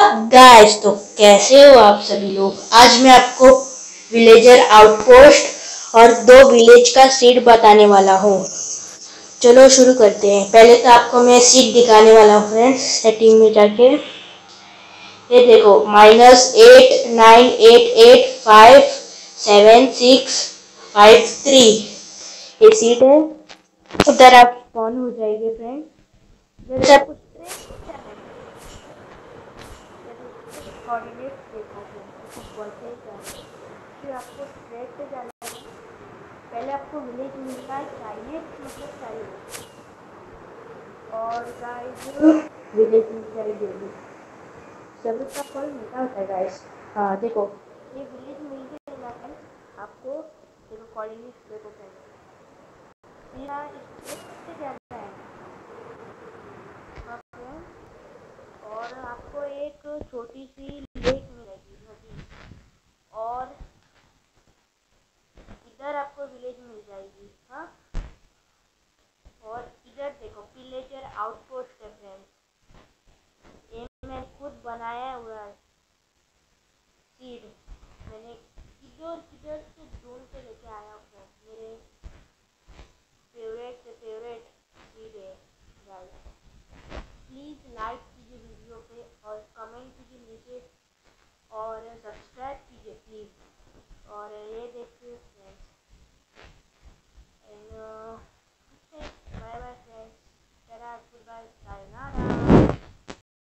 Guys, तो कैसे हो आप सभी लोग। आज मैं आपको विलेजर आउटपोस्ट और 2 विलेज का सीड बताने वाला हूँ। चलो शुरू करते हैं। पहले तो आपको मैं सीड दिखाने वाला हूँ फ्रेंड्स। सेटिंग में जाके ये देखो, -898857653 ये सीड है। उधर आप स्पॉन हो जाएंगे फ्रेंड्स। जैसे आपको कोऑर्डिनेट्स देखोगे फुटबॉल से जाना, फिर आपको स्ट्रेट पे जाना है। पहले आपको विलेज मिलना चाहिए, मतलब चाहिए, और गाइस विलेज मिल जाएगी। सब्र का फल मीठा होता है गाइस। हाँ देखो, ये विलेज मिल गई ना फ्रेंड्स आपको। देखो कोऑर्डिनेट्स देखो फ्रेंड्स, यहाँ स्ट्रेट से जाना है। हाँ फ्रेंड्स, और आपको एक छोटी सी